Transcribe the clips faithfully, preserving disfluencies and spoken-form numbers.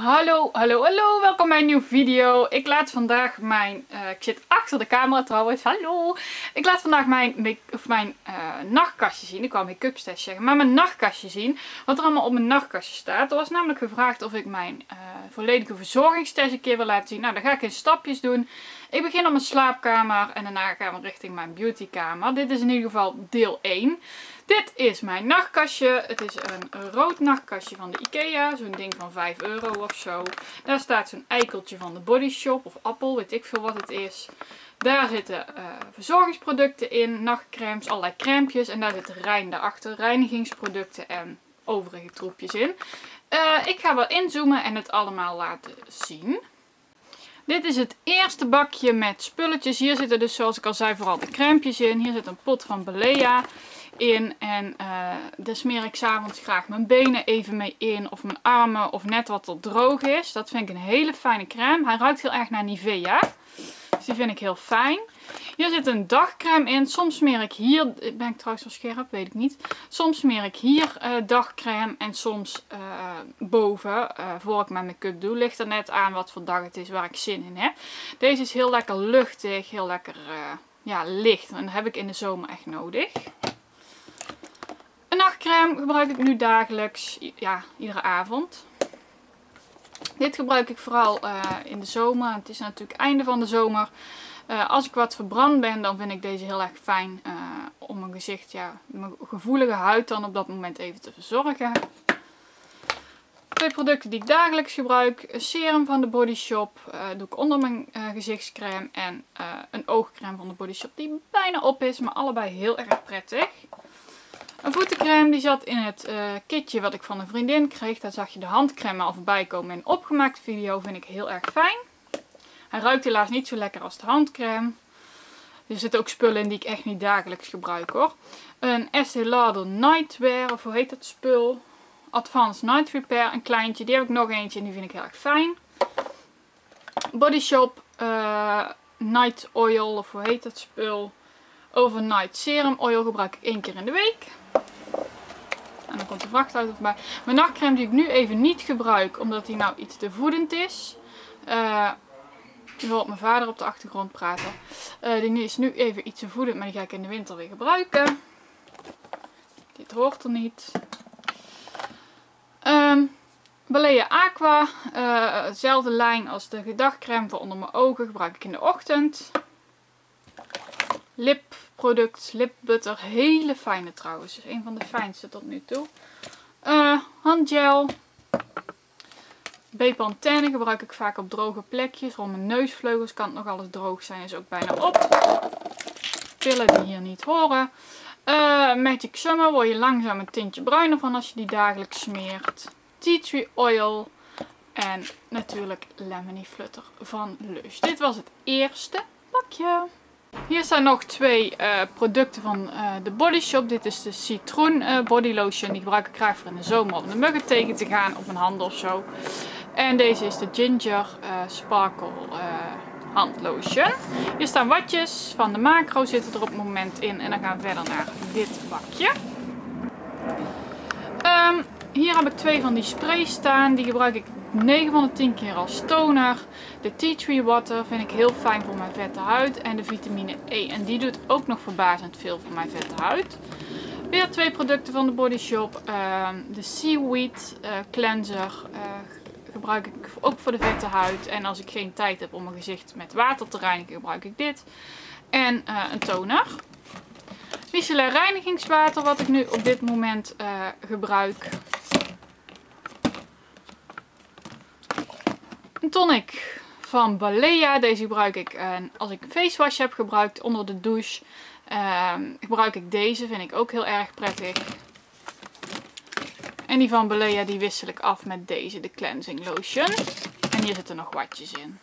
Hallo, hallo, hallo, welkom bij een nieuwe video. Ik laat vandaag mijn, uh, ik zit achter de camera trouwens, hallo. Ik laat vandaag mijn, make, of mijn uh, nachtkastje zien. Ik wou make-up stash zeggen, maar mijn nachtkastje zien. Wat er allemaal op mijn nachtkastje staat. Er was namelijk gevraagd of ik mijn uh, volledige verzorgingsstash een keer wil laten zien. Nou, dat ga ik in stapjes doen. Ik begin op mijn slaapkamer en daarna gaan we richting mijn beautykamer. Dit is in ieder geval deel één. Dit is mijn nachtkastje. Het is een rood nachtkastje van de Ikea. Zo'n ding van vijf euro of zo. Daar staat zo'n eikeltje van de Body Shop of Appel. Weet ik veel wat het is. Daar zitten uh, verzorgingsproducten in. Nachtcremes, allerlei crèmpjes. En daar zit Rijn daarachter. Reinigingsproducten en overige troepjes in. Uh, ik ga wel inzoomen en het allemaal laten zien. Dit is het eerste bakje met spulletjes. Hier zitten dus, zoals ik al zei, vooral de crèmpjes in. Hier zit een pot van Balea in. En uh, daar smeer ik 's avonds graag mijn benen even mee in. Of mijn armen. Of net wat er droog is. Dat vind ik een hele fijne crème. Hij ruikt heel erg naar Nivea. Dus die vind ik heel fijn. Hier zit een dagcrème in. Soms smeer ik hier, ben ik trouwens wel scherp, weet ik niet. Soms smeer ik hier uh, dagcrème en soms uh, boven, uh, voor ik mijn make-up doe. Ligt er net aan wat voor dag het is waar ik zin in heb. Deze is heel lekker luchtig, heel lekker uh, ja, licht. En dat heb ik in de zomer echt nodig. Een nachtcrème gebruik ik nu dagelijks, ja, iedere avond. Dit gebruik ik vooral uh, in de zomer. Het is natuurlijk einde van de zomer. Uh, als ik wat verbrand ben, dan vind ik deze heel erg fijn uh, om mijn gezicht, ja, mijn gevoelige huid dan op dat moment even te verzorgen. Twee producten die ik dagelijks gebruik. Een serum van de Body Shop. Uh, doe ik onder mijn uh, gezichtscrème. En uh, een oogcrème van de Body Shop die bijna op is, maar allebei heel erg prettig. Een voetencrème die zat in het uh, kitje wat ik van een vriendin kreeg. Daar zag je de handcrème al voorbij komen in een opgemaakte video. Vind ik heel erg fijn. Hij ruikt helaas niet zo lekker als de handcrème. Er zitten ook spullen in die ik echt niet dagelijks gebruik hoor. Een Estée Lauder Nightwear, of hoe heet dat spul? Advanced Night Repair, een kleintje. Die heb ik nog eentje en die vind ik heel erg fijn. Body Shop uh, Night Oil, of hoe heet dat spul? Overnight Serum Oil gebruik ik één keer in de week. En dan komt de vrachtauto voorbij. Mijn nachtcrème die ik nu even niet gebruik, omdat die nou iets te voedend is. Uh, Ik hoor mijn vader op de achtergrond praten. Uh, die is nu even iets te voedend, maar die ga ik in de winter weer gebruiken. Dit hoort er niet. Um, Balea Aqua. Uh, dezelfde lijn als de dagcrème voor onder mijn ogen. Gebruik ik in de ochtend. Lipproduct, lipbutter. Hele fijne trouwens. Is een van de fijnste tot nu toe. Uh, handgel. Bepantene gebruik ik vaak op droge plekjes. Rond mijn neusvleugels kan het nog alles droog zijn. Is ook bijna op. Pillen die hier niet horen. Uh, Magic Summer word je langzaam een tintje bruiner van als je die dagelijks smeert. Tea Tree Oil. En natuurlijk Lemony Flutter van Lush. Dit was het eerste bakje. Hier staan nog twee uh, producten van uh, de Body Shop. Dit is de Citroen uh, Body Lotion. Die gebruik ik graag voor in de zomer om de muggen tegen te gaan op mijn handen of zo. En deze is de Ginger uh, Sparkle uh, handlotion. Hier staan watjes van de Macro zitten er op het moment in. En dan gaan we verder naar dit bakje. Um, hier heb ik twee van die sprays staan. Die gebruik ik negen van de tien keer als toner. De Tea Tree Water vind ik heel fijn voor mijn vette huid. En de vitamine E. En die doet ook nog verbazend veel voor mijn vette huid. Weer twee producten van de Body Shop. Uh, de Seaweed uh, Cleanser. Uh, gebruik ik ook voor de vette huid. En als ik geen tijd heb om mijn gezicht met water te reinigen, gebruik ik dit. En uh, een toner. Michelin reinigingswater wat ik nu op dit moment uh, gebruik. Een tonic van Balea. Deze gebruik ik uh, als ik een face wash heb gebruikt onder de douche. Uh, gebruik ik deze. Vind ik ook heel erg prettig. En die van Balea die wissel ik af met deze, de Cleansing Lotion. En hier zitten nog watjes in.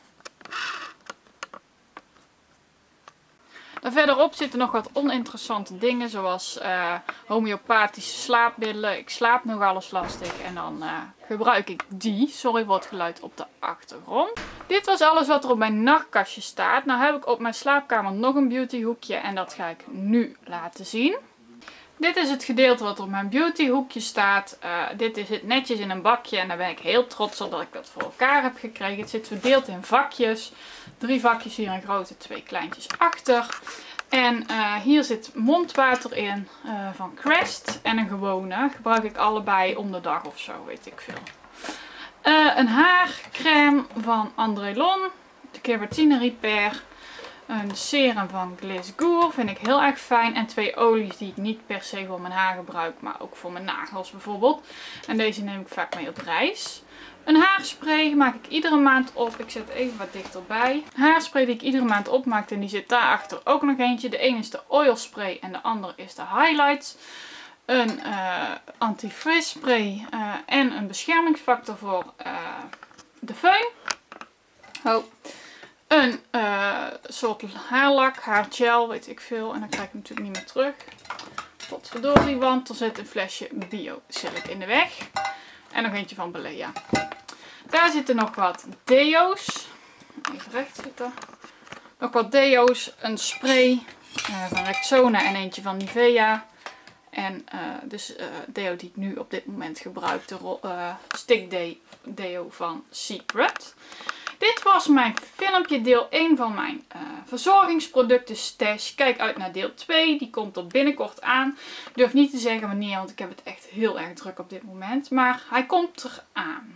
Daar verderop zitten nog wat oninteressante dingen, zoals uh, homeopathische slaapmiddelen. Ik slaap nogal eens lastig en dan uh, gebruik ik die. Sorry voor het geluid op de achtergrond. Dit was alles wat er op mijn nachtkastje staat. Nou heb ik op mijn slaapkamer nog een beautyhoekje en dat ga ik nu laten zien. Dit is het gedeelte wat op mijn beauty hoekje staat. Uh, dit is het netjes in een bakje en daar ben ik heel trots op dat ik dat voor elkaar heb gekregen. Het zit verdeeld in vakjes. Drie vakjes hier een grote, twee kleintjes achter. En uh, hier zit mondwater in uh, van Crest en een gewone. Gebruik ik allebei om de dag of zo, weet ik veel. Uh, een haarcrème van André Lon. De Keratine Repair. Een serum van Gliss Gore, vind ik heel erg fijn. En twee olies die ik niet per se voor mijn haar gebruik, maar ook voor mijn nagels bijvoorbeeld. En deze neem ik vaak mee op reis. Een haarspray maak ik iedere maand op. Ik zet even wat dichterbij. Haarspray die ik iedere maand opmaak en die zit daarachter ook nog eentje. De ene is de oil spray en de andere is de highlights. Een uh, anti-frizz spray uh, en een beschermingsfactor voor uh, de föhn. Oh. Een uh, soort haarlak, haargel, weet ik veel. En dan krijg ik hem natuurlijk niet meer terug. Potverdorie, want er zit een flesje Biosilk in de weg. En nog eentje van Balea. Daar zitten nog wat deo's. Even recht zitten. Nog wat deo's, een spray uh, van Rexona en eentje van Nivea. En uh, dus uh, deo die ik nu op dit moment gebruik, de uh, stick deo van Secret. Dit was mijn filmpje deel één van mijn uh, verzorgingsproducten stash. Kijk uit naar deel twee. Die komt er binnenkort aan. Ik durf niet te zeggen wanneer, want ik heb het echt heel erg druk op dit moment. Maar hij komt eraan.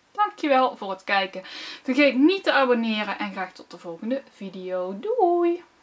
Dankjewel voor het kijken. Vergeet niet te abonneren en graag tot de volgende video. Doei!